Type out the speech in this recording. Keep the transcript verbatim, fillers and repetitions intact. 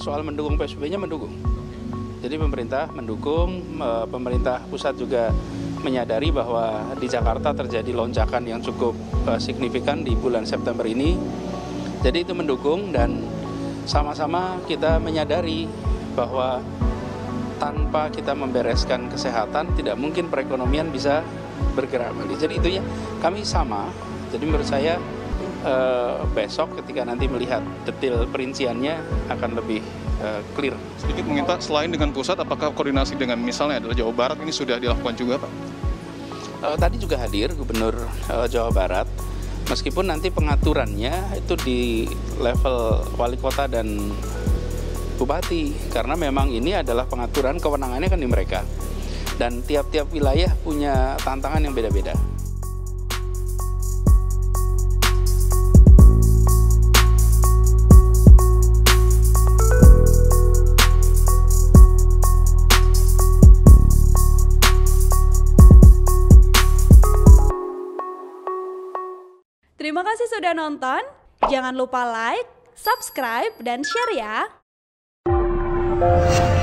soal mendukung P S B B-nya mendukung. Jadi pemerintah mendukung, pemerintah pusat juga menyadari bahwa di Jakarta terjadi lonjakan yang cukup signifikan di bulan September ini. Jadi itu mendukung dan sama-sama kita menyadari bahwa tanpa kita membereskan kesehatan tidak mungkin perekonomian bisa bergerak kembali. Jadi itu ya kami sama. Jadi menurut saya eh, besok ketika nanti melihat detail perinciannya akan lebih eh, clear. Sedikit mungkin Pak, selain dengan pusat, apakah koordinasi dengan misalnya adalah Jawa Barat ini sudah dilakukan juga Pak? Eh, tadi juga hadir Gubernur eh, Jawa Barat. Meskipun nanti pengaturannya itu di level wali kota dan bupati, karena memang ini adalah pengaturan kewenangannya kan di mereka. Dan tiap-tiap wilayah punya tantangan yang beda-beda. Terima kasih sudah nonton. Jangan lupa like, subscribe, dan share ya.